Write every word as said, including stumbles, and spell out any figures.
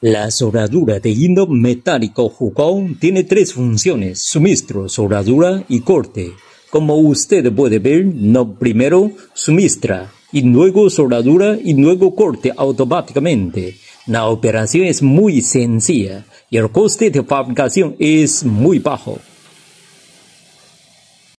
La soldadura de hilo metálico Hugon tiene tres funciones: suministro, soldadura y corte. Como usted puede ver, no primero suministra, y luego soldadura y luego corte automáticamente. La operación es muy sencilla y el coste de fabricación es muy bajo.